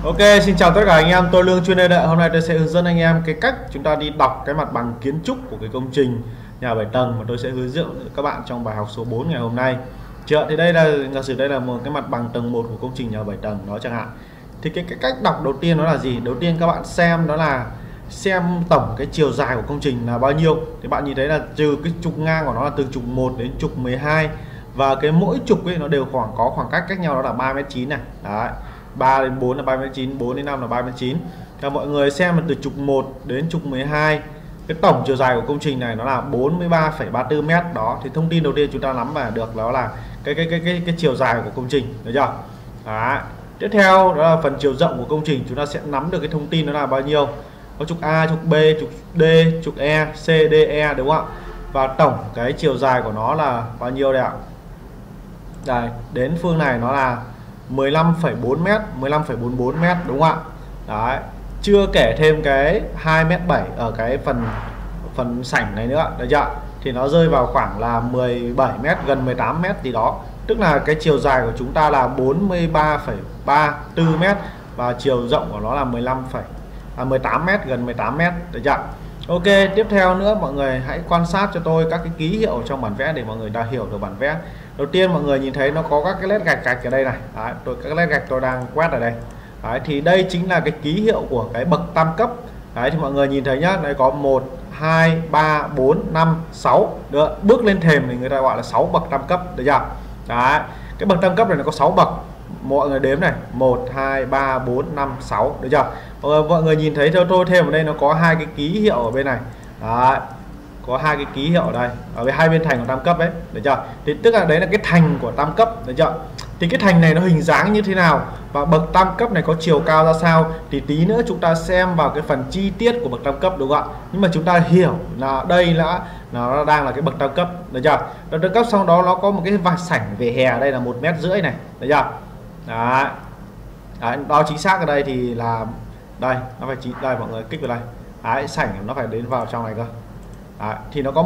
Ok, xin chào tất cả anh em, tôi Lương chuyên đề đợi. Hôm nay tôi sẽ hướng dẫn anh em cái cách chúng ta đi đọc cái mặt bằng kiến trúc của cái công trình nhà 7 tầng mà tôi sẽ hướng dẫn các bạn trong bài học số 4 ngày hôm nay. Chưa, thì đây là giả sử đây là một cái mặt bằng tầng 1 của công trình nhà 7 tầng đó chẳng hạn. Thì cái cách đọc đầu tiên nó là gì? Đầu tiên các bạn xem đó là xem tổng cái chiều dài của công trình là bao nhiêu. Thì bạn nhìn thấy là trừ cái trục ngang của nó là từ trục 1 đến trục 12 và cái mỗi trục ấy nó đều có khoảng cách cách nhau, đó là 3,9 m này. Đấy. 3 đến 4 là 3,9 m, 4 đến 5 là 3,9 m. Và mọi người xem là từ trục 1 đến trục 12, cái tổng chiều dài của công trình này nó là 43,34 m. Đó thì thông tin đầu tiên chúng ta nắm vào được đó là cái chiều dài của công trình, được chưa? Đó. Tiếp theo đó là phần chiều rộng của công trình, chúng ta sẽ nắm được cái thông tin đó là bao nhiêu. Có trục A, trục B, trục D, trục E, C, D, E, đúng không ạ? Và tổng cái chiều dài của nó là bao nhiêu đây ạ? Đây, đến phương này nó là 15,4 m, 15,44 m, đúng không ạ? Đấy, chưa kể thêm cái 2,7 m ở cái phần sảnh này nữa, được chưa? Thì nó rơi vào khoảng là 17 m, gần 18 m gì đó. Tức là cái chiều dài của chúng ta là 43,34 m và chiều rộng của nó là 18 m, gần 18 m, được chưa? Ok, tiếp theo nữa mọi người hãy quan sát cho tôi các cái ký hiệu trong bản vẽ để mọi người đã hiểu được bản vẽ. Đầu tiên mọi người nhìn thấy nó có các cái nét gạch ở đây này. Đấy, các nét gạch tôi đang quét ở đây. Đấy, thì đây chính là cái ký hiệu của cái bậc tam cấp. Đấy, thì mọi người nhìn thấy nhá, đây có 1 2 3 4 5 6. Được, bước lên thềm thì người ta gọi là 6 bậc tam cấp, được chưa? Đấy, cái bậc tam cấp này nó có 6 bậc. Mọi người đếm này, 1 2 3 4 5 6, được chưa? Mọi người nhìn thấy theo tôi thêm ở đây nó có hai cái ký hiệu ở bên này. Đấy, có hai cái ký hiệu ở đây ở hai bên thành của tam cấp ấy, được chưa? Thì tức là đấy là cái thành của tam cấp, được chưa? Thì cái thành này nó hình dáng như thế nào và bậc tam cấp này có chiều cao ra sao thì tí nữa chúng ta xem vào cái phần chi tiết của bậc tam cấp, đúng không ạ? Nhưng mà chúng ta hiểu là đây là nó đang là cái bậc tam cấp, được chưa? Bậc tam cấp sau đó nó có một cái vạch sảnh về hè đây là 1,5 m này, được chưa? Đấy. Đấy, đó chính xác ở đây thì là đây nó phải đây, mọi người kích vào đây. Đấy, sảnh nó phải đến vào trong này cơ. Đấy, thì nó có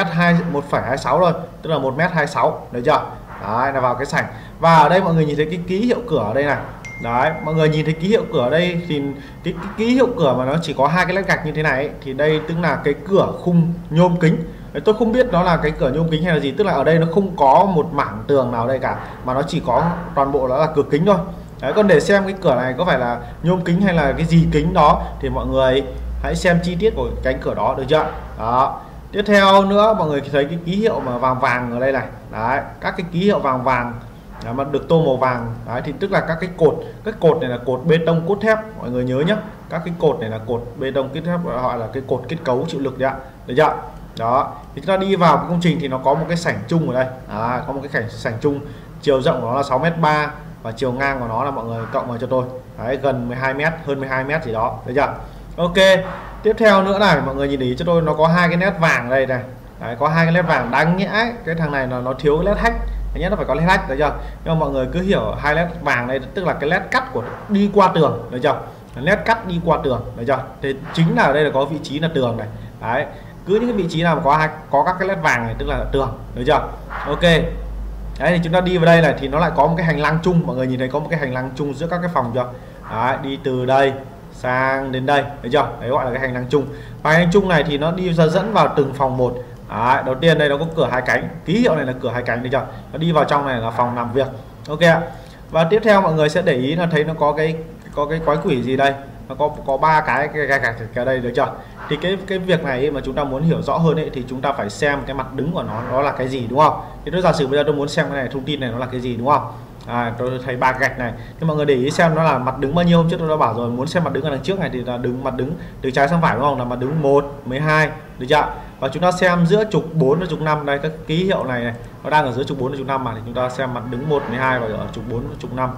1,26 thôi, tức là 1,26 m, được chưa? Đấy, là vào cái sảnh. Và ở đây mọi người nhìn thấy cái ký hiệu cửa ở đây này. Đấy, mọi người nhìn thấy ký hiệu cửa ở đây thì cái ký hiệu cửa mà nó chỉ có hai cái lát gạch như thế này ấy, thì đây tức là cái cửa khung nhôm kính. Đấy, tôi không biết nó là cái cửa nhôm kính hay là gì, tức là ở đây nó không có một mảng tường nào đây cả mà nó chỉ có toàn bộ đó là cửa kính thôi. Đấy, còn để xem cái cửa này có phải là nhôm kính hay là cái gì kính đó thì mọi người hãy xem chi tiết của cánh cửa đó, được chưa? Đó. Tiếp theo nữa mọi người thấy cái ký hiệu mà vàng vàng ở đây này. Đấy, các cái ký hiệu vàng vàng mà được tô màu vàng. Đấy, thì tức là các cột này là cột bê tông cốt thép, mọi người nhớ nhé. Các cái cột này là cột bê tông kết thép, gọi là cái cột kết cấu chịu lực đấy ạ, được chưa? Đó, thì chúng ta đi vào cái công trình thì nó có một cái sảnh chung ở đây. Có một cái sảnh chung, chiều rộng của nó là 6,3 m và chiều ngang của nó là mọi người cộng vào cho tôi. Đấy, gần 12 m, hơn 12 m gì đó, được chưa? Ok, tiếp theo nữa này, mọi người nhìn ý cho tôi, nó có hai cái nét vàng đây này. Đấy, có hai cái nét vàng, đáng nhẽ cái thằng này nó thiếu cái led hack, nhé, nó phải có led hack, được chưa? Nhưng mà mọi người cứ hiểu hai led vàng đây tức là cái led cắt của đi qua tường, được chưa? Led cắt đi qua tường, được chưa? Thì chính là ở đây là có vị trí là tường này. Đấy, cứ những cái vị trí nào mà có các cái led vàng này tức là tường, được chưa? Ok. Đấy, thì chúng ta đi vào đây này thì nó lại có một cái hành lang chung, mọi người nhìn thấy có một cái hành lang chung giữa các cái phòng chưa? Đấy, đi từ đây sang đến đây, thấy chưa? Đấy gọi là cái hành lang chung. Và hành lang chung này thì nó đi ra dẫn vào từng phòng một. Đấy, đầu tiên đây nó có cửa hai cánh, ký hiệu này là cửa hai cánh, thấy chưa? Nó đi vào trong này là phòng làm việc. Ok ạ. Và tiếp theo mọi người sẽ để ý là thấy nó có cái quái quỷ gì đây. Nó có ba cái gạch ở đây, được chưa? Thì cái việc này mà chúng ta muốn hiểu rõ hơn ấy thì chúng ta phải xem cái mặt đứng của nó là cái gì, đúng không? Thì tôi giả sử bây giờ tôi muốn xem cái này, thông tin này nó là cái gì, đúng không? Tôi thấy ba gạch này, thì mọi người để ý xem nó là mặt đứng bao nhiêu. Hôm trước tôi đã bảo rồi, muốn xem mặt đứng ở đằng trước này thì là mặt đứng từ trái sang phải, đúng không? Là mặt đứng 1, 12, được chưa? Và chúng ta xem giữa trục 4 và trục 5 đây, các ký hiệu này nó đang ở giữa trục 4 và trục 5 mà, thì chúng ta xem mặt đứng 1, 12 và ở trục 4 và trục 5.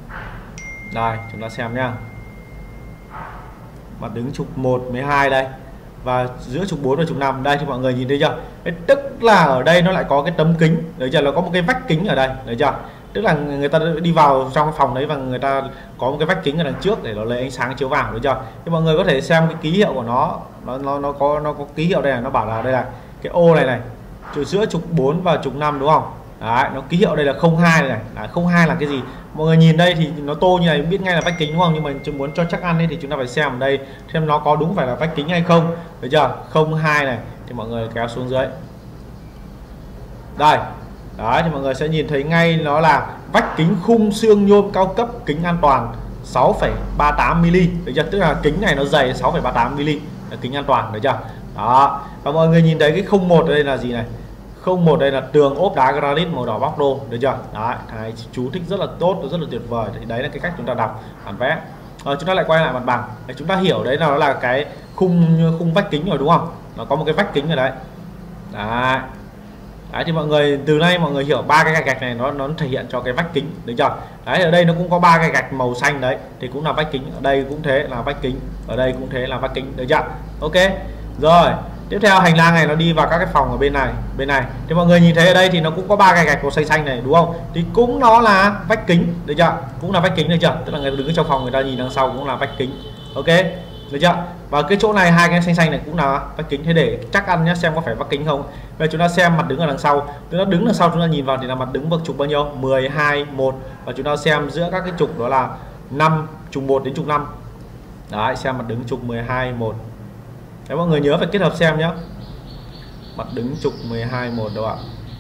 Đây, chúng ta xem nhá. Mặt đứng trục 1, 12 đây và giữa trục 4 và trục 5 đây, thì mọi người nhìn thấy chưa? Tức là ở đây nó lại có cái tấm kính, được chưa? Nó có một cái vách kính ở đây, được chưa? Tức là người ta đi vào trong phòng đấy và người ta có một cái vách kính ở đằng trước để nó lấy ánh sáng chiếu vào, được chưa? Thì mọi người có thể xem cái ký hiệu của nó có ký hiệu đây này, nó bảo là đây là cái ô này này, giữa trục 4 và trục 5, đúng không? Đấy, nó ký hiệu đây là 02 này. Đấy, 02 là cái gì? Mọi người nhìn đây thì nó tô như này biết ngay là vách kính đúng không? Nhưng mà muốn cho chắc ăn ấy, thì chúng ta phải xem ở đây xem nó có đúng phải là vách kính hay không. Được chưa? 02 này thì mọi người kéo xuống dưới. Đây. Đấy thì mọi người sẽ nhìn thấy ngay nó là vách kính khung xương nhôm cao cấp kính an toàn 6,38 mm. Được chưa? Tức là kính này nó dày 6,38 mm là kính an toàn, được chưa? Đó. Và mọi người nhìn thấy cái 01 ở đây là gì này? 01 đây là tường ốp đá granite màu đỏ bóc đô, được chưa? Đấy, cái chú thích rất là tốt, rất là tuyệt vời. Thì đấy là cái cách chúng ta đọc bản vẽ. Chúng ta lại quay lại mặt bằng. Để chúng ta hiểu đấy là nó là cái khung vách kính rồi đúng không? Nó có một cái vách kính ở đấy. Đấy. Đấy thì mọi người từ nay mọi người hiểu ba cái gạch này nó thể hiện cho cái vách kính, được chưa? Đấy, ở đây nó cũng có ba cái gạch màu xanh đấy thì cũng là vách kính, ở đây cũng thế là vách kính, ở đây cũng thế là vách kính, được chưa? Ok. Rồi, tiếp theo hành lang này nó đi vào các cái phòng ở bên này thì mọi người nhìn thấy ở đây thì nó cũng có ba cái gạch màu xanh xanh này đúng không? Thì cũng nó là vách kính, được chưa? Cũng là vách kính, được chưa? Tức là người đứng ở trong phòng người ta nhìn đằng sau cũng là vách kính. Ok, được chưa? Và cái chỗ này hai cái xanh xanh này cũng là vách kính. Thế để chắc ăn nhé, xem có phải vách kính không. Bây giờ chúng ta xem mặt đứng ở đằng sau. Chúng ta đứng đằng sau chúng ta nhìn vào thì là mặt đứng bậc trục bao nhiêu? 12, 1. Và chúng ta xem giữa các cái trục đó là 5, trục 1 đến trục 5. Đấy, xem mặt đứng trục 12, 1. Đấy, mọi người nhớ phải kết hợp xem nhé. Mặt đứng trục 12, 1 đâu ạ?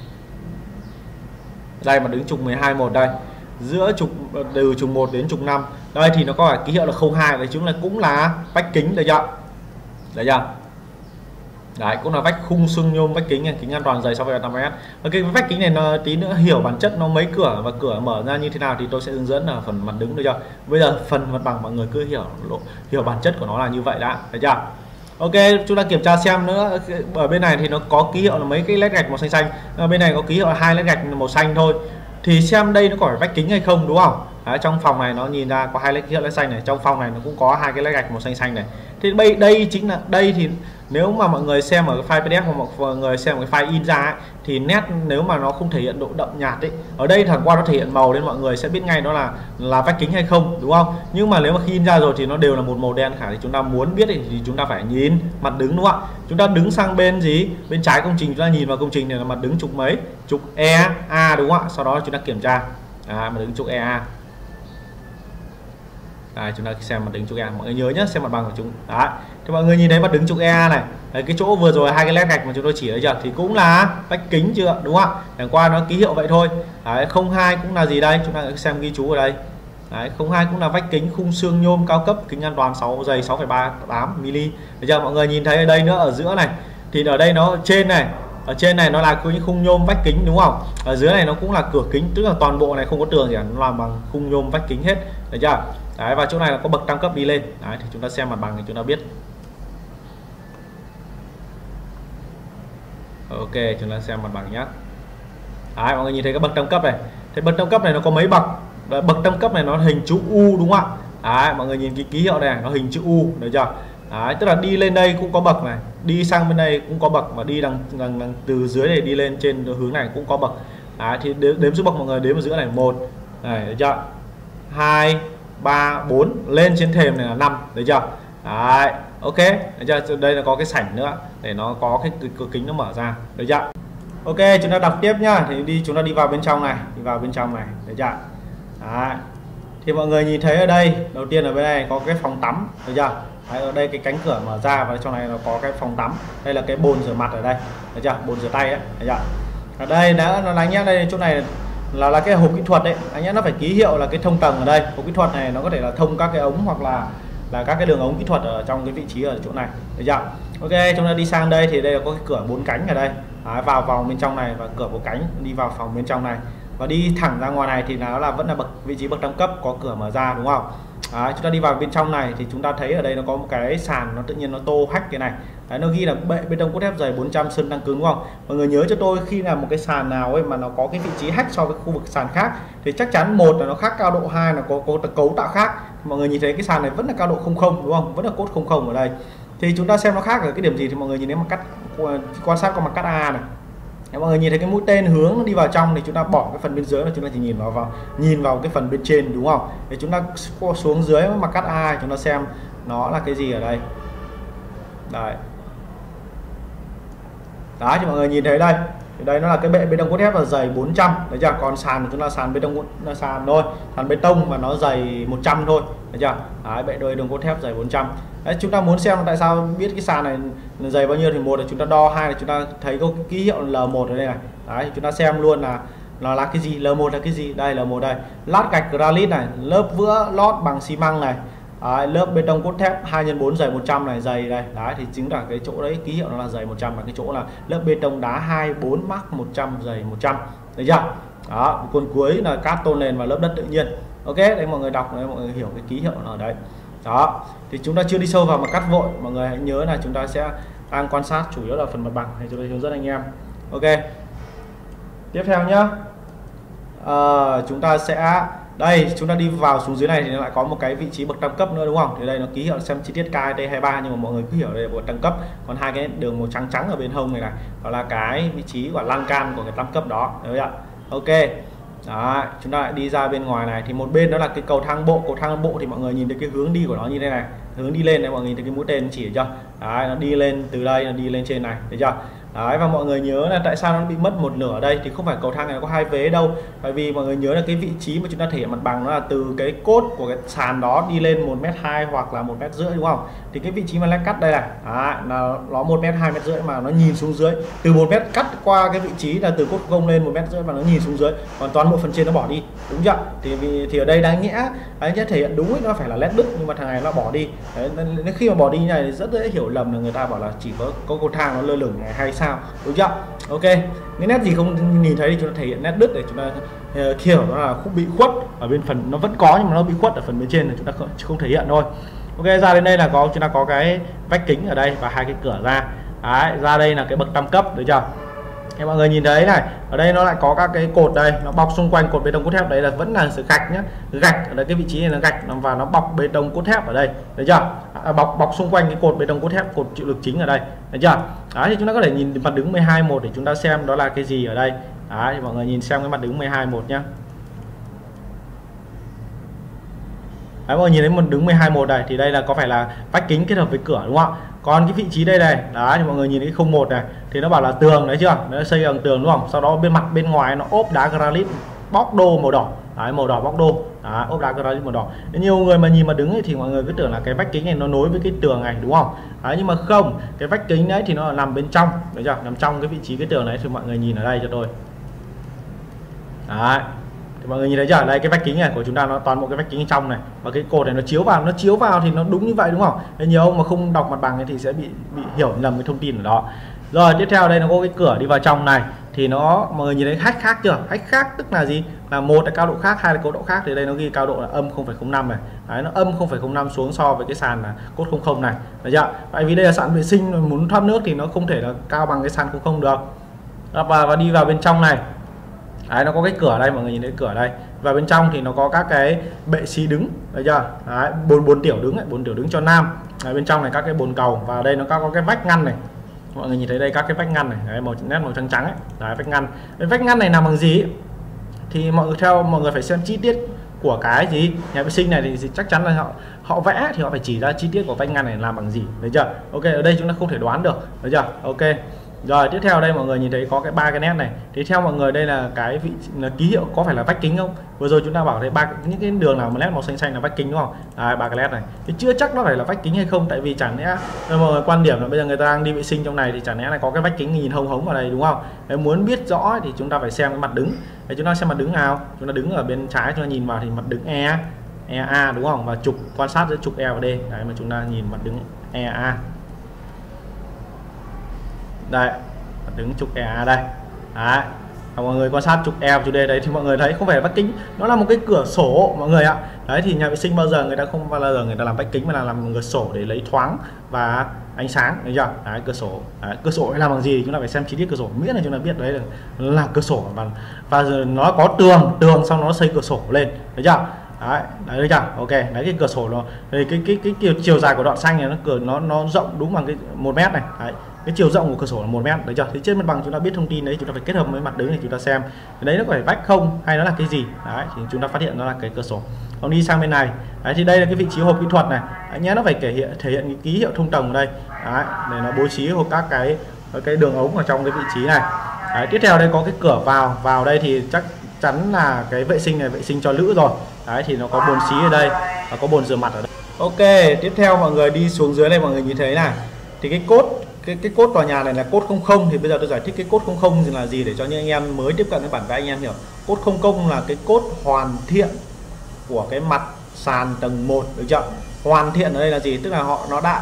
Đây, mặt đứng trục 12, 1 đây. Giữa trục từ trục 1 đến trục 5. Đây thì nó có cái ký hiệu là 02, đấy chúng là cũng là vách kính, được chưa? Đấy chưa? Đấy, cũng là vách khung xương nhôm vách kính này, kính an toàn dày 6,8 m. Và cái vách kính này nó tí nữa hiểu bản chất nó mấy cửa và cửa mở ra như thế nào thì tôi sẽ hướng dẫn ở phần mặt đứng, được chưa? Bây giờ phần mặt bằng mọi người cứ hiểu bản chất của nó là như vậy đã, được chưa? Ok, chúng ta kiểm tra xem nữa. Ở bên này thì nó có ký hiệu là mấy cái led gạch màu xanh xanh, ở bên này có ký hiệu là hai led gạch màu xanh thôi. Thì xem đây nó có phải vách kính hay không, đúng không? Đấy, trong phòng này nó nhìn ra có hai led hiệu led xanh này, trong phòng này nó cũng có hai cái led gạch màu xanh xanh này. Thì đây chính là đây thì nếu mà mọi người xem ở cái file PDF hoặc mọi người xem cái file in ra ấy, thì nét nếu mà nó không thể hiện độ đậm nhạt ấy, ở đây thẳng qua nó thể hiện màu nên mọi người sẽ biết ngay đó là vách kính hay không, đúng không? Nhưng mà nếu mà khi in ra rồi thì nó đều là một màu đen cả. Thì chúng ta muốn biết thì chúng ta phải nhìn mặt đứng, đúng không ạ? Chúng ta đứng sang bên gì? Bên trái công trình, chúng ta nhìn vào công trình này là mặt đứng trục mấy? Trục EA, đúng không ạ? Sau đó chúng ta kiểm tra mặt đứng trục EA. Chúng ta xem mặt đứng trục EA, mọi người nhớ nhé, xem mặt bằng của chúng. Đấy, thì mọi người nhìn thấy mặt đứng trục EA này. Đấy, cái chỗ vừa rồi hai cái led gạch mà chúng tôi chỉ đấy chưa, thì cũng là vách kính chưa, đúng không ạ? Chẳng qua nó ký hiệu vậy thôi. Đấy, 02 cũng là gì đây? Chúng ta xem ghi chú ở đây. Đấy, 02 cũng là vách kính khung xương nhôm cao cấp kính an toàn dày 6,38 mm. Được chưa? Mọi người nhìn thấy ở đây nữa, ở giữa này thì ở đây nó trên này, ở trên này nó là cái khung nhôm vách kính, đúng không? Ở dưới này nó cũng là cửa kính, tức là toàn bộ này không có tường gì cả, nó làm bằng khung nhôm vách kính hết, được chưa? Đấy, và chỗ này là có bậc tam cấp đi lên. Đấy, thì chúng ta xem mặt bằng thì chúng ta biết. Ok, chúng ta xem mặt bằng nhé. Đấy, mọi người nhìn thấy cái bậc tam cấp này. Thì bậc tam cấp này nó có mấy bậc? Bậc tam cấp này nó hình chữ U, đúng không ạ? Đấy, mọi người nhìn cái ký hiệu này nó hình chữ U, được chưa? Đấy, tức là đi lên đây cũng có bậc này, đi sang bên đây cũng có bậc, và đi đằng từ dưới này đi lên trên hướng này cũng có bậc. Đấy, thì đếm số bậc mọi người đếm ở giữa này 1 này, được chưa? 2, 3, 4, lên trên thềm này là 5, được chưa? Đấy, ok, được chưa? Đây là có cái sảnh nữa để nó có cái cửa kính nó mở ra, được chưa? Ok, chúng ta đọc tiếp nhá. Thì chúng ta đi vào bên trong này, được chưa? Đấy. Thì mọi người nhìn thấy ở đây, đầu tiên ở bên này có cái phòng tắm, được chưa? Đấy, ở đây cái cánh cửa mở ra và trong này nó có cái phòng tắm. Đây là cái bồn rửa mặt ở đây, được chưa? Bồn rửa tay ấy, được chưa? Ở đây đã nó đánh nhá, đây chỗ này là cái hộp kỹ thuật đấy, anh nhá, nó phải ký hiệu là cái thông tầng ở đây. Hộp kỹ thuật này nó có thể là thông các cái ống hoặc là các cái đường ống kỹ thuật ở trong cái vị trí ở chỗ này, được chưa? Ok, chúng ta đi sang đây thì đây là có cái cửa 4 cánh ở đây. Đấy, vào bên trong này và cửa 4 cánh đi vào phòng bên trong này, và đi thẳng ra ngoài này thì nó là vẫn là vị trí bậc tam cấp có cửa mở ra, đúng không? Đấy, chúng ta đi vào bên trong này thì chúng ta thấy ở đây nó có một cái sàn, nó tự nhiên nó tô hách cái này. Đấy, nó ghi là bê tông cốt thép dày 400 sơn tăng cứng, đúng không? Mọi người nhớ cho tôi, khi là một cái sàn nào ấy mà nó có cái vị trí hách so với khu vực sàn khác thì chắc chắn một là nó khác cao độ, hai là có cấu tạo khác. Mọi người nhìn thấy cái sàn này vẫn là cao độ 00, đúng không? Vẫn là cốt 00 ở đây. Thì chúng ta xem nó khác ở cái điểm gì thì mọi người nhìn thấy mặt cắt, quan sát qua mặt cắt A này. Nếu mọi người nhìn thấy cái mũi tên hướng nó đi vào trong thì chúng ta bỏ cái phần bên dưới, là chúng ta chỉ nhìn vào cái phần bên trên, đúng không? Để chúng ta xuống dưới mặt cắt A chúng ta xem nó là cái gì ở đây. Đấy. Đấy, thì mọi người nhìn thấy đây. Thì đây nó là cái bê tông cốt thép là dày 400 đấy chưa, còn sàn của chúng ta sàn bê tông sàn thôi, sàn bê tông mà nó dày 100 thôi đấy chưa. Đấy, bê tông cốt thép dày 400. Đấy, chúng ta muốn xem tại sao biết cái sàn này dày bao nhiêu thì một là chúng ta đo, hai là chúng ta thấy có cái ký hiệu L1 ở đây này. Đấy, chúng ta xem luôn là nó là cái gì, L1 là cái gì, đây L1 đây, lát gạch granite này, lớp vữa lót bằng xi măng này. Đấy, lớp bê tông cốt thép 2x4 dày 100 này, dày đây. Đấy thì chính là cái chỗ đấy ký hiệu nó là dày 100, và cái chỗ là lớp bê tông đá 24 mắc 100 dày 100. Được chưa? Đó, còn cuối là cát tôn nền và lớp đất tự nhiên. Ok, đấy mọi người đọc đấy, mọi người hiểu cái ký hiệu nó ở đấy. Đó, thì chúng ta chưa đi sâu vào mà cắt vội, mọi người hãy nhớ là chúng ta sẽ đang quan sát chủ yếu là phần mặt bằng thì chúng tôi hướng dẫn anh em. Ok. Tiếp theo nhá. Chúng ta sẽ đây, chúng ta đi vào xuống dưới này thì nó lại có một cái vị trí bậc tam cấp nữa đúng không? Thì đây nó ký hiệu xem chi tiết KT23, nhưng mà mọi người cứ hiểu đây là bậc tam cấp. Còn hai cái đường màu trắng trắng ở bên hông này này, đó là cái vị trí của lan can của cái tam cấp đó. Đấy ạ. Ok. Đó, chúng ta lại đi ra bên ngoài này thì một bên đó là cái cầu thang bộ. Cầu thang bộ thì mọi người nhìn thấy cái hướng đi của nó như thế này, hướng đi lên này, mọi người nhìn thấy cái mũi tên chỉ chưa? Đấy, nó đi lên từ đây, nó đi lên trên này, thấy chưa? Đấy, và mọi người nhớ là tại sao nó bị mất một nửa ở đây thì không phải cầu thang này nó có hai vế đâu, bởi vì mọi người nhớ là cái vị trí mà chúng ta thể hiện mặt bằng nó là từ cái cốt của cái sàn đó đi lên 1m2 hoặc là 1m50 đúng không? Thì cái vị trí mà lát cắt đây này, là nó 1m2 2m50 mà nó nhìn xuống dưới, từ 1m cắt qua cái vị trí là từ cốt công lên 1m50 và nó nhìn xuống dưới, còn toàn bộ phần trên nó bỏ đi, đúng chưa? Thì ở đây đáng nhẽ thể hiện đúng ấy, nó phải là led đứt, nhưng mà thằng này nó bỏ đi. Đấy, nên khi mà bỏ đi như này thì rất dễ hiểu lầm là người ta bảo là chỉ có cầu thang nó lơ lửng này hay sao, đúng chưa? Ok, cái nét gì không nhìn thấy thì chúng ta thể hiện nét đứt để chúng ta hiểu nó là khúc bị khuất ở bên phần, nó vẫn có nhưng mà nó bị khuất ở phần bên trên là chúng ta không thể hiện thôi. Ok, ra đến đây là chúng ta có cái vách kính ở đây và hai cái cửa ra. Đấy, ra đây là cái bậc tam cấp, được chưa? Thì mọi người nhìn thấy này, ở đây nó lại có các cái cột đây, nó bọc xung quanh cột bê tông cốt thép đấy là vẫn là sự gạch nhá, gạch ở đây, cái vị trí này là gạch và nó bọc bê tông cốt thép ở đây, được chưa? Bọc xung quanh cái cột bê tông cốt thép, cột chịu lực chính ở đây, được chưa? Đấy, thì chúng ta có thể nhìn mặt đứng 12-1 để chúng ta xem đó là cái gì ở đây. Đấy, thì mọi người nhìn xem cái mặt đứng 12-1 nhá. Đấy, mọi người nhìn thấy một đứng 12-1 này thì đây là có phải là vách kính kết hợp với cửa đúng không ạ? Còn cái vị trí đây này, đấy thì mọi người nhìn thấy 01 này thì nó bảo là tường đấy chưa? Nó xây bằng tường đúng không? Sau đó bên ngoài nó ốp đá granite bóc đô màu đỏ. Đấy, màu đỏ bóc đô. Đấy, ốp đá granite màu đỏ. Nhiều người mà nhìn mà đứng ấy thì mọi người cứ tưởng là cái vách kính này nó nối với cái tường này đúng không? Đấy, nhưng mà không, cái vách kính đấy thì nó nằm bên trong, được chưa? Nằm trong cái vị trí cái tường đấy, thì mọi người nhìn ở đây cho tôi. Đấy. Mọi người nhìn thấy chưa, đây cái vách kính này của chúng ta nó toàn bộ cái vách kính trong này, và cái cột này nó chiếu vào thì nó đúng như vậy đúng không? Nên nhiều ông mà không đọc mặt bằng thì sẽ bị hiểu lầm cái thông tin ở đó. Rồi tiếp theo đây nó có cái cửa đi vào trong này thì nó, mọi người nhìn thấy hách khác chưa? Hách khác tức là gì? Là một là cao độ khác, hai là cao độ khác, thì đây nó ghi cao độ là âm 0,05 này. Đấy, nó âm 0,05 xuống so với cái sàn là cốt 00 này, được chưa? Tại vì đây là sàn vệ sinh, muốn thoát nước thì nó không thể là cao bằng cái sàn 00 được. Và đi vào bên trong này. Đấy, nó có cái cửa đây, mọi người nhìn thấy cửa đây, và bên trong thì nó có các cái bệ xi đứng, thấy chưa? Đấy, bồn tiểu đứng ấy, bồn tiểu đứng cho nam. Đấy, bên trong này các cái bồn cầu, và đây nó có cái vách ngăn này, mọi người nhìn thấy đây các cái vách ngăn này, đấy, nét màu trắng trắng ấy. Đấy, vách ngăn. Cái vách ngăn này làm bằng gì ấy? Thì mọi người phải xem chi tiết của cái gì nhà vệ sinh này thì chắc chắn là họ vẽ thì họ phải chỉ ra chi tiết của vách ngăn này làm bằng gì, thấy chưa? Ok, ở đây chúng ta không thể đoán được, thấy chưa? Ok. Rồi tiếp theo đây mọi người nhìn thấy có cái ba cái nét này, thì theo mọi người đây là cái vị là ký hiệu có phải là vách kính không? Vừa rồi chúng ta bảo thấy những cái đường nào mà nét màu xanh xanh là vách kính đúng không? Ba cái nét này thì chưa chắc nó phải là vách kính hay không, tại vì chẳng lẽ mọi người quan điểm là bây giờ người ta đang đi vệ sinh trong này thì chẳng lẽ là có cái vách kính nhìn hông hống vào đây đúng không? Nếu muốn biết rõ thì chúng ta phải xem cái mặt đứng. Để chúng ta xem mặt đứng nào, chúng ta đứng ở bên trái, chúng ta nhìn vào thì mặt đứng EA đúng không? Và trục quan sát giữa trục E và D, đấy mà chúng ta nhìn mặt đứng EA. Đây, đứng trục EA đây. Đấy, mọi người quan sát trục E và trục D đấy thì mọi người thấy không phải là vách kính, nó là một cái cửa sổ mọi người ạ. Đấy thì nhà vệ sinh bao giờ người ta không bao giờ người ta làm vách kính mà là làm một cửa sổ để lấy thoáng và ánh sáng, thấy chưa? Đấy, cửa sổ. Đấy, cửa sổ làm bằng gì chúng ta phải xem chi tiết cửa sổ, miễn là chúng ta biết đấy là cửa sổ, và nó có tường xong nó xây cửa sổ lên, thấy chưa? Đấy, thấy chưa? Ok, đấy cái cửa sổ nó cái chiều dài của đoạn xanh này nó rộng đúng bằng cái 1 mét này. Đấy, cái chiều rộng của cửa sổ là 1 mét, đấy chưa? Thì trên mặt bằng chúng ta biết thông tin đấy, chúng ta phải kết hợp với mặt đứng để chúng ta xem đấy nó có phải vách không hay nó là cái gì. Đấy thì chúng ta phát hiện nó là cái cửa sổ. Còn đi sang bên này, đấy thì đây là cái vị trí hộp kỹ thuật này. Đấy nhé, nó phải thể hiện cái ký hiệu thông tầng ở đây. Đấy, để nó bố trí hộp các cái đường ống ở trong cái vị trí này. Đấy, tiếp theo đây có cái cửa vào đây thì chắc chắn là cái vệ sinh này vệ sinh cho nữ rồi. Đấy thì nó có bồn xí ở đây và có bồn rửa mặt ở đây. Ok, tiếp theo mọi người đi xuống dưới đây, mọi người nhìn thấy này thì cái cốt cái cốt tòa nhà này là cốt 00. Thì bây giờ tôi giải thích cái cốt 00 thì là gì để cho những anh em mới tiếp cận cái bản vẽ anh em hiểu. Cốt 00 là cái cốt hoàn thiện của cái mặt sàn tầng 1, được chưa? Hoàn thiện ở đây là gì? Tức là nó đã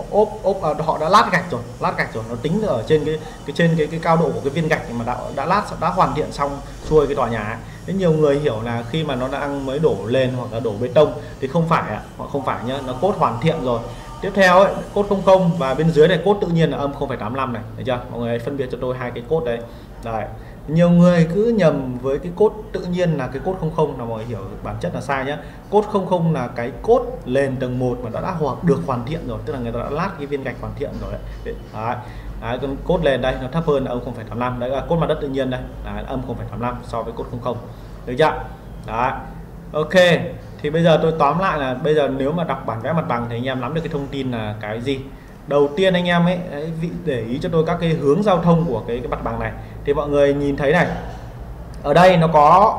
họ đã lát gạch rồi, nó tính ở trên cái cao độ của cái viên gạch mà đã hoàn thiện xong xuôi cái tòa nhà ấy. Thế nhiều người hiểu là khi mà nó đang mới đổ lên hoặc là đổ bê tông thì không phải ạ, họ không phải nhá, nó cốt hoàn thiện rồi. Tiếp theo ấy, cốt 00 và bên dưới này cốt tự nhiên là âm 0,85 này, được chưa? Mọi người phân biệt cho tôi hai cái cốt đấy. Đấy. Nhiều người cứ nhầm với cái cốt tự nhiên là cái cốt 00, là mọi người hiểu bản chất là sai nhé. Cốt 00 là cái cốt nền tầng 1 mà đã được hoàn thiện rồi, tức là người ta đã lát cái viên gạch hoàn thiện rồi đấy. Đấy, con cốt nền đây nó thấp hơn là âm 0,85, đấy là cốt mặt đất tự nhiên đây, đấy, âm 0,85 so với cốt 00, được chưa? Đấy. Ok, thì bây giờ tôi tóm lại là bây giờ nếu mà đọc bản vẽ mặt bằng thì anh em nắm được cái thông tin là cái gì. Đầu tiên anh em ấy để ý cho tôi các cái hướng giao thông của cái mặt bằng này. Thì mọi người nhìn thấy này, ở đây nó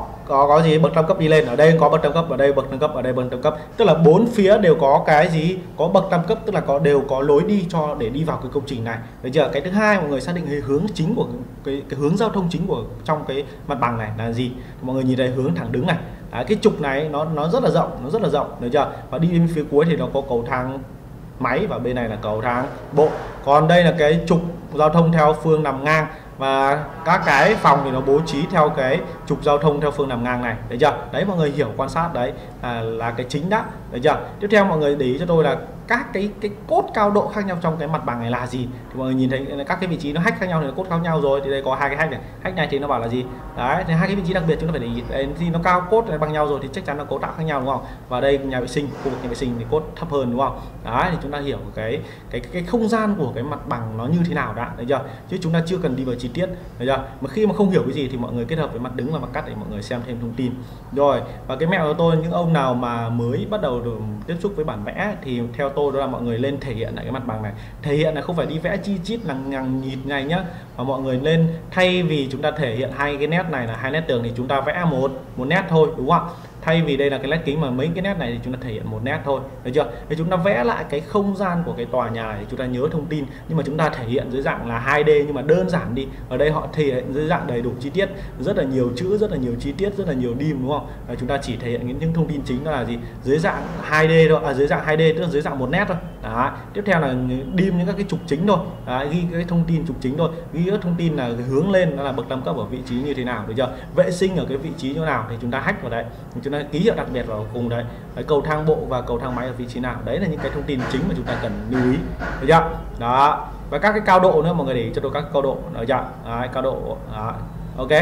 có gì bậc tam cấp đi lên, ở đây có bậc tam cấp, ở đây bậc tam cấp, ở đây bậc tam cấp, tức là bốn phía đều có cái gì, có bậc tam cấp, tức là đều có lối đi để đi vào cái công trình này, được chưa? Cái thứ hai mọi người xác định cái hướng chính của cái hướng giao thông chính của trong cái mặt bằng này là gì. Mọi người nhìn thấy hướng thẳng đứng này. Đấy, cái trục này nó rất là rộng, được chưa? Và đi đến phía cuối thì nó có cầu thang máy và bên này là cầu thang bộ. Còn đây là cái trục giao thông theo phương nằm ngang và các cái phòng thì nó bố trí theo cái trục giao thông theo phương nằm ngang này, được chưa? Đấy mọi người hiểu quan sát đấy là cái chính đó, được chưa? Tiếp theo mọi người để ý cho tôi là các cái cốt cao độ khác nhau trong cái mặt bằng này là gì. Thì mọi người nhìn thấy các cái vị trí nó hack khác nhau thì nó cốt khác nhau rồi. Thì đây có hai cái hack này thì nó bảo là gì? Đấy, thì hai cái vị trí đặc biệt chúng ta phải để ý. Đấy, thì nó cao cốt này bằng nhau rồi thì chắc chắn là cấu tạo khác nhau đúng không? Và đây nhà vệ sinh, khu vực nhà vệ sinh thì cốt thấp hơn đúng không? Đấy thì chúng ta hiểu cái không gian của cái mặt bằng nó như thế nào đã, được chưa? Chứ chúng ta chưa cần đi vào chi tiết, được chưa? Mà khi mà không hiểu cái gì thì mọi người kết hợp với mặt đứng và mặt cắt để mọi người xem thêm thông tin. Rồi, và cái mẹo của tôi, những ông nào mà mới bắt đầu được tiếp xúc với bản vẽ thì theo tôi đó là mọi người lên thể hiện lại cái mặt bằng này. Thể hiện là không phải đi vẽ chi chít lằng nhịt này nhá, mà mọi người lên thay vì chúng ta thể hiện hai cái nét này là hai nét tường thì chúng ta vẽ một nét thôi, đúng không? Thay vì đây là cái nét kính mà mấy cái nét này thì chúng ta thể hiện một nét thôi, được chưa? Thì chúng ta vẽ lại cái không gian của cái tòa nhà để chúng ta nhớ thông tin, nhưng mà chúng ta thể hiện dưới dạng là 2D nhưng mà đơn giản đi. Ở đây họ thể hiện dưới dạng đầy đủ chi tiết, rất là nhiều chữ, rất là nhiều chi tiết, rất là nhiều dim, đúng không? Và chúng ta chỉ thể hiện những thông tin chính đó là gì? Dưới dạng 2D thôi, dưới dạng 2D tức là dưới dạng một nét thôi. Đó. Tiếp theo là dim những các cái trục chính thôi. Đó. Ghi cái thông tin trục chính thôi, ghi các thông tin là hướng lên nó là bậc tam cấp ở vị trí như thế nào, được chưa? Vệ sinh ở cái vị trí chỗ nào thì chúng ta hack vào đấy, chúng ta ký hiệu đặc biệt vào cùng đấy. Cầu thang bộ và cầu thang máy ở vị trí nào, đấy là những cái thông tin chính mà chúng ta cần lưu ý, được chưa? Đó. Và các cái cao độ nữa, mọi người để ý cho tôi các cao độ, được chưa? Đấy, cao độ đó. Ok.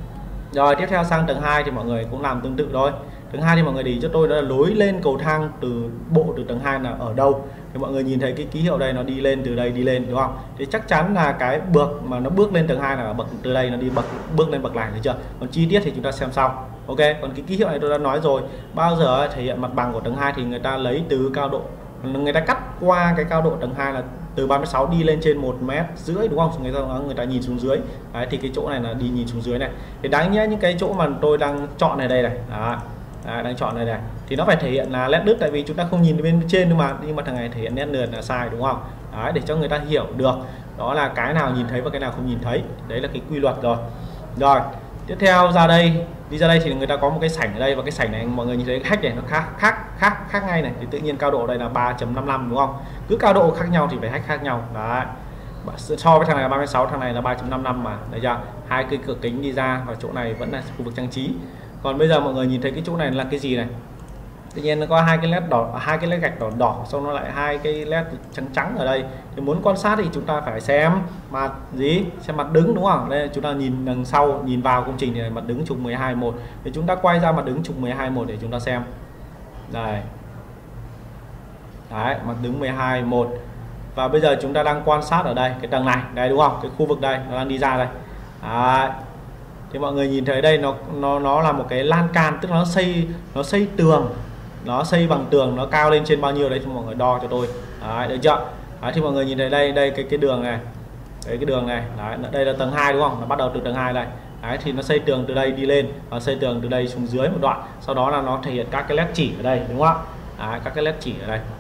Rồi tiếp theo sang tầng 2 thì mọi người cũng làm tương tự thôi. Tầng 2 thì mọi người để ý cho tôi đó là lối lên cầu thang từ tầng 2 là ở đâu. Thì mọi người nhìn thấy cái ký hiệu đây nó đi lên từ đây đi lên, đúng không? Thì chắc chắn là cái bậc mà nó bước lên tầng 2 là bậc từ đây nó đi bước lên bậc này, được chưa? Còn chi tiết thì chúng ta xem sau. Ok, còn cái ký hiệu này tôi đã nói rồi, bao giờ thể hiện mặt bằng của tầng 2 thì người ta lấy từ cao độ, người ta cắt qua cái cao độ tầng 2 là từ 36 đi lên trên 1,5 m, đúng không? Người ta nhìn xuống dưới. Đấy, thì cái chỗ này là đi nhìn xuống dưới này. Thì đáng nhẽ những cái chỗ mà tôi đang chọn này đây này. Đó. Đấy, đang chọn này thì nó phải thể hiện là nét đứt, tại vì chúng ta không nhìn bên trên nhưng mà thằng này thể hiện nét lượt là sai, đúng không? Đấy, để cho người ta hiểu được đó là cái nào nhìn thấy và cái nào không nhìn thấy. Đấy là cái quy luật rồi. Rồi, tiếp theo đi ra đây thì người ta có một cái sảnh ở đây, và cái sảnh này mọi người nhìn thấy cái hack này nó khác ngay này. Thì tự nhiên cao độ đây là 3.55, đúng không? Cứ cao độ khác nhau thì phải hack khác nhau. Đấy. So với thằng này là 36, thằng này là 3.55 mà, thấy chưa? Hai cái cửa kính đi ra và chỗ này vẫn là khu vực trang trí. Còn bây giờ mọi người nhìn thấy cái chỗ này là cái gì này? Tự nhiên nó có hai cái led đỏ, hai cái led gạch đỏ, xong nó lại hai cái led trắng ở đây. Thì muốn quan sát thì chúng ta phải xem mặt xem mặt đứng, đúng không? Đây chúng ta nhìn đằng sau, nhìn vào công trình thì mặt đứng trục 12.1. Thì chúng ta quay ra mặt đứng trục 12.1 để chúng ta xem. Đây. Đấy, mặt đứng 12.1. Và bây giờ chúng ta đang quan sát ở đây, cái tầng này, đây đúng không? Cái khu vực đây nó đang đi ra đây. Đấy. Thì mọi người nhìn thấy đây nó là một cái lan can, tức là nó xây tường, nó xây bằng tường, nó cao lên trên bao nhiêu đấy thì mọi người đo cho tôi. Đấy, được chưa? Đấy, thì mọi người nhìn thấy đây cái đường này đấy cái đường này. Đấy, đây là tầng 2 đúng không, nó bắt đầu từ tầng 2 đây. Đấy, thì nó xây tường từ đây đi lên và xây tường từ đây xuống dưới một đoạn, sau đó là nó thể hiện các cái led chỉ ở đây đúng không ạ. Đấy, các cái led chỉ ở đây.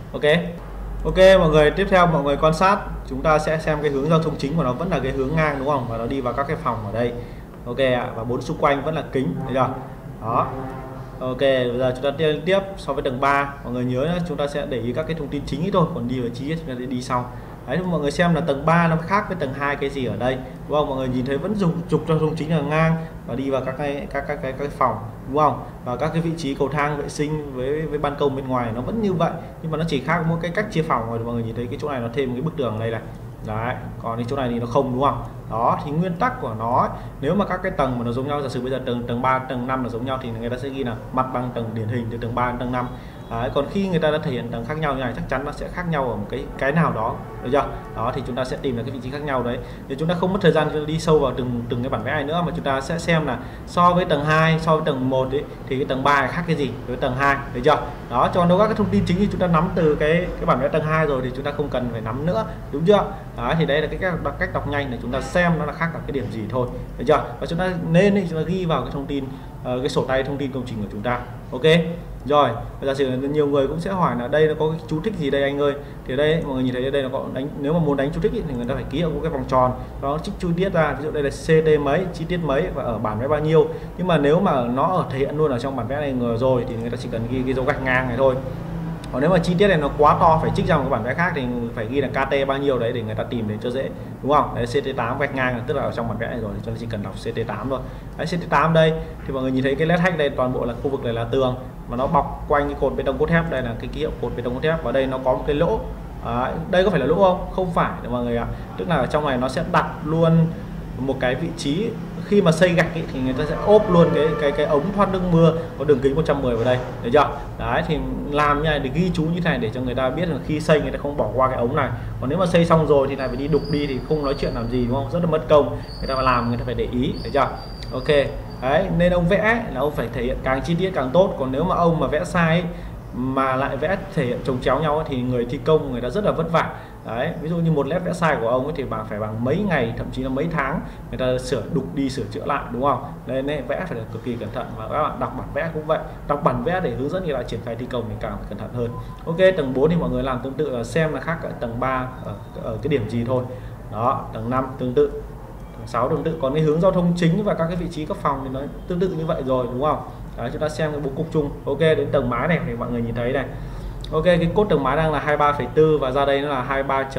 Ok mọi người, tiếp theo mọi người quan sát, chúng ta sẽ xem cái hướng giao thông chính của nó vẫn là cái hướng ngang đúng không, và nó đi vào các cái phòng ở đây. Ok ạ, và 4 xung quanh vẫn là kính, thấy chưa đó. Ok, bây giờ chúng ta tiếp so với tầng 3, mọi người nhớ chúng ta sẽ để ý các cái thông tin chính ý thôi, còn đi vào chi tiết chúng ta sẽ đi sau. Đấy, mọi người xem là tầng 3 nó khác với tầng 2 cái gì ở đây đúng không, mọi người nhìn thấy vẫn dùng trục giao thông chính là ngang và đi vào các cái phòng đúng không, và các cái vị trí cầu thang vệ sinh với ban công bên ngoài nó vẫn như vậy, nhưng mà nó chỉ khác mỗi cái cách chia phòng rồi. Mọi người nhìn thấy cái chỗ này nó thêm cái bức tường ở đây này. Đấy, còn cái chỗ này thì nó không đúng không. Đó thì nguyên tắc của nó, nếu mà các cái tầng mà nó giống nhau, giả sử bây giờ tầng 3 tầng 5 là giống nhau thì người ta sẽ ghi là mặt bằng tầng điển hình từ tầng 3 đến tầng 5. Đấy, còn khi người ta đã thể hiện tầng khác nhau như này, chắc chắn nó sẽ khác nhau ở một cái nào đó, được chưa? Đó thì chúng ta sẽ tìm được cái vị trí khác nhau đấy. Để chúng ta không mất thời gian đi sâu vào từng cái bản vẽ này nữa, mà chúng ta sẽ xem là so với tầng 2, so với tầng 1 ấy, thì cái tầng 3 khác cái gì với tầng 2, được chưa? Đó, cho đâu các cái thông tin chính thì chúng ta nắm từ cái bản vẽ tầng 2 rồi thì chúng ta không cần phải nắm nữa, đúng chưa? Đó thì đây là cái cách đọc nhanh để chúng ta xem nó là khác ở cái điểm gì thôi, được chưa? Và chúng ta nên chúng ta ghi vào cái thông tin, cái sổ tay thông tin công trình của chúng ta. Ok rồi, bây giờ nhiều người cũng sẽ hỏi là đây nó có cái chú thích gì đây anh ơi. Thì đây mọi người nhìn thấy đây nó có đánh, nếu mà muốn đánh chú thích thì người ta phải ký hiệu cái vòng tròn, nó trích chi tiết ra, ví dụ đây là CT mấy, chi tiết mấy và ở bản vẽ bao nhiêu. Nhưng mà nếu mà nó thể hiện luôn ở trong bản vẽ này rồi thì người ta chỉ cần ghi cái dấu gạch ngang này thôi. Còn nếu mà chi tiết này nó quá to phải trích ra một cái bản vẽ khác thì phải ghi là KT bao nhiêu đấy để người ta tìm để cho dễ, đúng không? Đấy, CT8 vạch ngang tức là ở trong bản vẽ này rồi, cho nên chỉ cần đọc CT8 thôi. Đấy, CT8 đây thì mọi người nhìn thấy cái led hack đây, toàn bộ là khu vực này là tường mà nó bọc quanh cái cột bê tông cốt thép, đây là cái ký hiệu cột bê tông cốt thép, và đây nó có một cái lỗ. Đây có phải là lỗ không? Không phải đâu mọi người ạ. Tức là ở trong này nó sẽ đặt luôn một cái vị trí, khi mà xây gạch ý, thì người ta sẽ ốp luôn cái ống thoát nước mưa có đường kính 110 vào đây, được chưa? Đấy thì làm như này để ghi chú như thế này để cho người ta biết là khi xây người ta không bỏ qua cái ống này. Còn nếu mà xây xong rồi thì lại phải đi đục đi thì không nói chuyện làm gì, đúng không? Rất là mất công. Người ta mà làm người ta phải để ý, được chưa? Ok. Đấy, nên ông vẽ là ông phải thể hiện càng chi tiết càng tốt. Còn nếu mà ông mà vẽ sai ấy, mà lại vẽ thể hiện chồng chéo nhau ấy, thì người thi công người ta rất là vất vả. Đấy, ví dụ như một led vẽ sai của ông ấy thì bạn phải bằng mấy ngày, thậm chí là mấy tháng người ta sửa đục đi sửa chữa lại, đúng không? Nên vẽ phải là cực kỳ cẩn thận, và các bạn đọc bản vẽ cũng vậy, đọc bản vẽ để hướng dẫn người ta triển khai thi công thì càng phải cẩn thận hơn. Ok, tầng 4 thì mọi người làm tương tự là xem là khác ở tầng 3 ở cái điểm gì thôi. Đó, tầng 5 tương tự, tầng 6 tương tự. Còn cái hướng giao thông chính và các cái vị trí các phòng thì nó tương tự như vậy rồi, đúng không? Đấy, chúng ta xem cái bố cục chung. Ok, đến tầng mái này thì mọi người nhìn thấy này. Ok, cái cốt tầng mái đang là 23,4 và ra đây nó là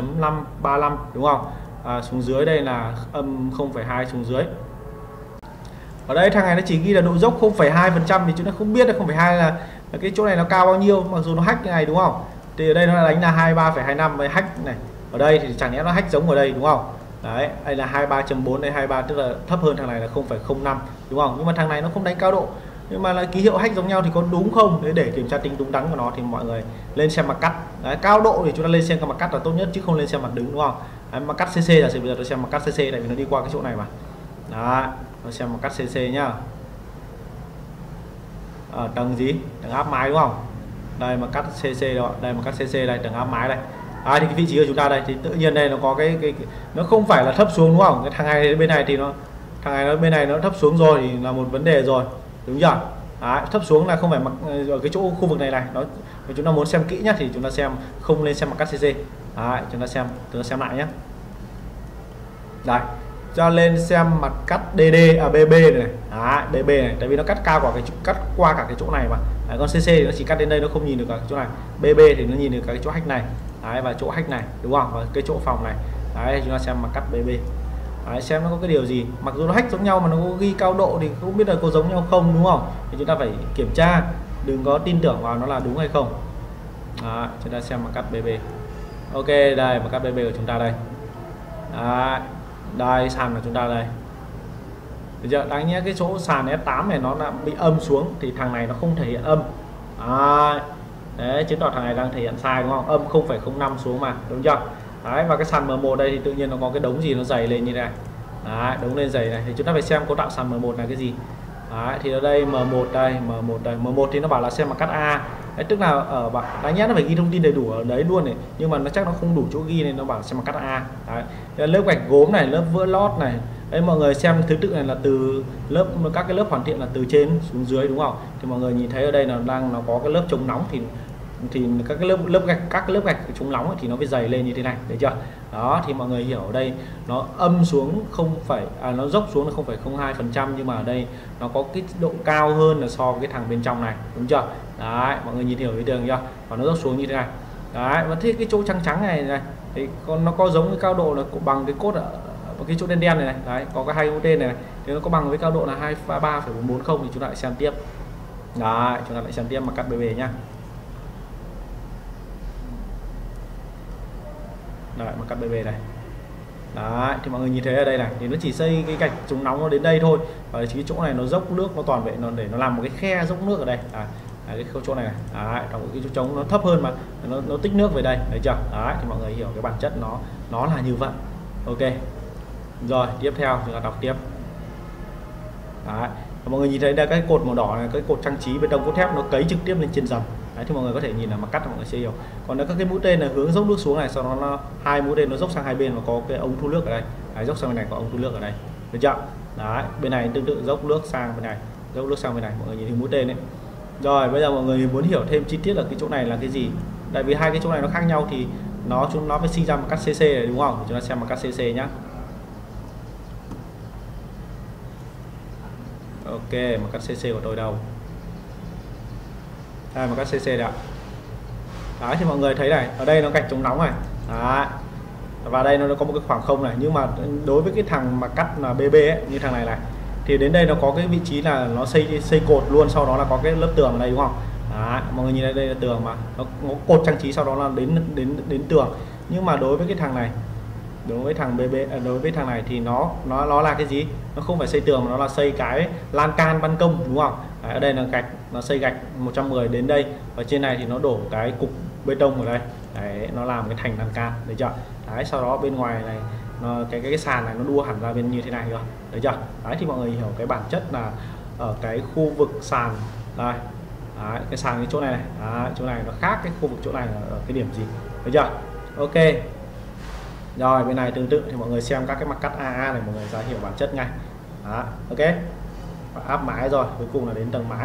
23.535, đúng không? Xuống dưới đây là âm 0,2 xuống dưới. Ở đây thằng này nó chỉ ghi là độ dốc 0,2% thì chúng ta không biết là 0,2 là cái chỗ này nó cao bao nhiêu, mặc dù nó hack như này, đúng không? Thì ở đây nó đánh là 23,25 với hack này. Ở đây thì chẳng lẽ nó hack giống ở đây, đúng không? Đấy, đây là 23.4, đây 23 tức là thấp hơn thằng này là 0,05, đúng không? Nhưng mà thằng này nó không đánh cao độ. Nhưng mà là ký hiệu hack giống nhau thì có đúng không? Để kiểm tra tính đúng đắn của nó thì mọi người lên xem mặt cắt. Đấy, cao độ thì chúng ta lên xem mặt cắt là tốt nhất chứ không lên xem mặt đứng, đúng không? Đấy, mặt cắt CC là bây giờ tôi xem mặt cắt CC tại vì nó đi qua cái chỗ này mà. Đó, tôi xem mặt cắt CC nhá. Ở tầng gì? Tầng áp mái, đúng không? Đây mặt cắt CC đó, đây mặt cắt CC đây, tầng áp mái đây. Thì cái vị trí của chúng ta đây thì tự nhiên đây nó có cái nó không phải là thấp xuống, đúng không? Cái thằng này bên này thì thằng này nó bên này nó thấp xuống rồi thì là một vấn đề rồi, đúng chưa? Đấy, thấp xuống là không phải mặt ở cái chỗ khu vực này này, nó chúng ta muốn xem kỹ nhá thì chúng ta xem không lên xem mặt cắt CC. Đấy, chúng ta xem lại nhé. Đây, cho lên xem mặt cắt BB này. Đấy, BB này, tại vì nó cắt cao qua cắt qua cả cái chỗ này mà. Đấy, còn CC thì nó chỉ cắt đến đây, nó không nhìn được cả cái chỗ này. BB thì nó nhìn được cái chỗ hack này. Đấy, và chỗ hack này, đúng không? Và cái chỗ phòng này. Đấy, chúng ta xem mặt cắt BB. Đấy, xem nó có cái điều gì, mặc dù nó hack giống nhau mà nó có ghi cao độ thì không biết là có giống nhau không, đúng không? Thì chúng ta phải kiểm tra, đừng có tin tưởng vào nó là đúng hay không. Đấy, chúng ta xem mặt cắt BB. Ok, đây mặt cắt BB của chúng ta đây. Đấy, đây sàn của chúng ta đây. Được chưa? Đáng nhẽ cái chỗ sàn S8 này nó đã bị âm xuống thì thằng này nó không thể hiện âm. Đấy, chứng tỏ thằng này đang thể hiện sai, đúng không? Âm 0,05 xuống mà, đúng chưa? Đấy, và cái sàn M1 đây thì tự nhiên nó có cái đống gì nó dày lên như này. Đấy, đống lên dày này thì chúng ta phải xem cấu tạo sàn M1 là cái gì. Đấy, thì ở đây M1 đây, M1 thì nó bảo là xem mặt cắt A. Đấy, tức là ở bạn đáng nhẽ nó phải ghi thông tin đầy đủ ở đấy luôn này, nhưng mà nó chắc nó không đủ chỗ ghi nên nó bảo xem mặt cắt A. Đấy, lớp gạch gốm này, lớp vữa lót này. Đấy, mọi người xem thứ tự này là từ lớp, các cái lớp hoàn thiện là từ trên xuống dưới đúng không? Thì mọi người nhìn thấy ở đây là nó có cái lớp chống nóng thì các cái lớp gạch chống nóng thì nó phải dày lên như thế này, được chưa? Đó thì mọi người hiểu ở đây nó âm xuống nó dốc xuống là 0,02%, nhưng mà ở đây nó có cái độ cao hơn là so với cái thằng bên trong này, đúng chưa? Đấy, mọi người nhìn hiểu ý tưởng chưa? Và nó dốc xuống như thế này. Đấy, và thế cái chỗ trắng trắng này thì nó có giống cái cao độ là bằng cái cốt ở cái chỗ đen đen này, đấy, có cái 2 mũi tên này, thì nó có bằng với cao độ là 23,440 thì chúng ta lại xem tiếp. Đấy, chúng ta lại xem tiếp mặt cắt BB nhá. Đấy, mặt cắt BB này. Đấy, thì mọi người nhìn thấy ở đây này thì nó chỉ xây cái gạch chống nóng nó đến đây thôi, và cái chỗ này nó dốc nước, nó toàn vậy, nó để nó làm một cái khe dốc nước ở đây. Cái chỗ này này. Đấy, trong cái chỗ trống nó thấp hơn mà nó tích nước về đây, thấy chưa? Đấy, thì mọi người hiểu cái bản chất nó là như vậy. Ok. Rồi, tiếp theo chúng ta đọc tiếp. Đấy, mọi người nhìn thấy đây cái cột màu đỏ này, cái cột trang trí bê tông cốt thép nó cấy trực tiếp lên trên dầm. Đấy, thì mọi người có thể nhìn là mặt cắt mọi người sẽ hiểu. Còn nếu các cái mũi tên là hướng dốc nước xuống này, sau đó nó hai mũi tên nó dốc sang hai bên và có cái ống thu nước ở đây. Đấy, dốc sang bên này có ống thu nước ở đây, được chưa? Đấy, bên này tương tự dốc nước sang bên này, dốc nước sang bên này, mọi người nhìn thấy mũi tên đấy. Rồi bây giờ mọi người muốn hiểu thêm chi tiết là cái chỗ này là cái gì, tại vì hai cái chỗ này nó khác nhau thì nó phải sinh ra một cắt CC này, đúng không? Chúng ta xem một cắt CC nhá. Ok, một cắt CC của tôi đâu? Đây, một cắt CC đấy ạ. Đấy, thì mọi người thấy này, ở đây nó gạch chống nóng này. Đấy. Và đây nó có một cái khoảng không này, nhưng mà đối với cái thằng mà cắt là BB ấy, như thằng này này, thì đến đây nó có cái vị trí là nó xây cột luôn, sau đó là có cái lớp tường ở đây, đúng không? Đấy, mọi người nhìn đây là tường mà nó cột trang trí, sau đó là đến tường. Nhưng mà đối với cái thằng này, đối với thằng BB, đối với thằng này thì nó là cái gì? Nó không phải xây tường mà nó là xây cái lan can ban công, đúng không? Đấy, ở đây là gạch, nó xây gạch 110 đến đây, và trên này thì nó đổ cái cục bê tông ở đây. Đấy, nó làm cái thành lan can, được chưa? Đấy, sau đó bên ngoài này cái sàn này nó đua hẳn ra bên như thế này rồi, được chưa? Đấy, thì mọi người hiểu cái bản chất là ở cái khu vực sàn đây. Đấy, cái sàn cái chỗ này này. Đấy, chỗ này nó khác cái khu vực chỗ này là ở cái điểm gì, được chưa? Ok. Rồi bên này tương tự thì mọi người xem các cái mặt cắt AA này, mọi người ra hiểu bản chất ngay. Đó, ok. Và áp mái rồi, cuối cùng là đến tầng mái.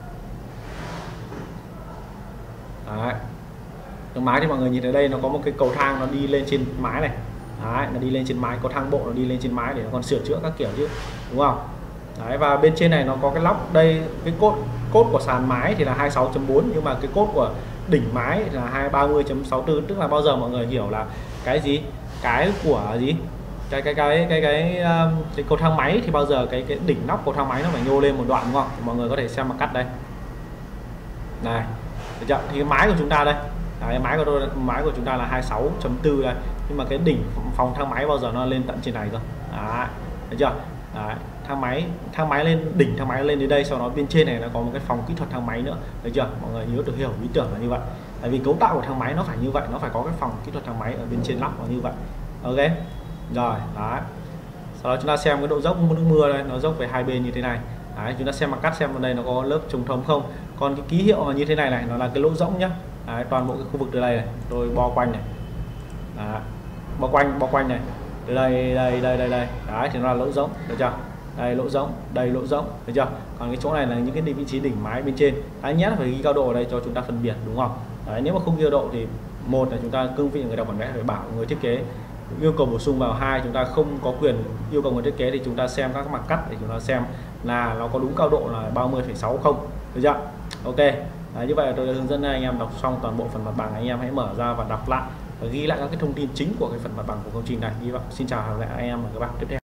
Đấy. Tầng mái thì mọi người nhìn thấy đây nó có một cái cầu thang nó đi lên trên mái này. Đấy, nó đi lên trên mái, có thang bộ nó đi lên trên mái để nó còn sửa chữa các kiểu chứ, đúng không? Đấy, và bên trên này nó có cái lóc đây, cái cốt của sàn mái thì là 26.4, nhưng mà cái cốt của đỉnh mái là 230.64, tức là bao giờ mọi người hiểu là cái gì, cái của gì, cái cầu thang máy thì bao giờ cái đỉnh nóc cầu thang máy nó phải nhô lên một đoạn, đúng không? Mọi người có thể xem mặt cắt đây này, được chưa? Thì cái mái của chúng ta đây, đấy, mái của chúng ta là 26.4 đây, nhưng mà cái đỉnh phòng thang máy bao giờ nó lên tận trên này cơ. Đấy, được chưa? Đấy, thang máy lên, đỉnh thang máy lên đến đây, sau đó bên trên này nó có một cái phòng kỹ thuật thang máy nữa, được chưa? Mọi người nhớ được hiểu ý tưởng là như vậy, tại vì cấu tạo của thang máy nó phải như vậy, nó phải có cái phòng kỹ thuật thang máy ở bên trên nóc là như vậy. Ok, rồi đấy, sau đó chúng ta xem cái độ dốc nước mưa đây, nó dốc về hai bên như thế này. Đấy, chúng ta xem mặt cắt xem ở đây nó có lớp chống thấm không. Còn cái ký hiệu mà như thế này này, nó là cái lỗ rỗng nhá. Đấy, toàn bộ cái khu vực từ đây này tôi bo quanh này. Đấy, bo quanh này, từ đây đây. Đấy, thì nó là lỗ rỗng, được chưa? Đây lỗ rỗng, đây lỗ rỗng, được chưa? Còn cái chỗ này là những cái vị trí đỉnh mái bên trên. Đấy, nhé phải ghi cao độ ở đây cho chúng ta phân biệt, đúng không? Đấy, nếu mà không ghi cao độ thì một là chúng ta cương vị người đọc bản vẽ phải bảo người thiết kế yêu cầu bổ sung vào, hai chúng ta không có quyền yêu cầu người thiết kế thì chúng ta xem các mặt cắt để chúng ta xem là nó có đúng cao độ là 30,6 không, được chưa? Ok. Đấy, như vậy là tôi đã hướng dẫn anh em đọc xong toàn bộ phần mặt bằng, anh em hãy mở ra và đọc lại và ghi lại các cái thông tin chính của cái phần mặt bằng của công trình này. Như vậy xin chào anh em và các bạn tiếp theo.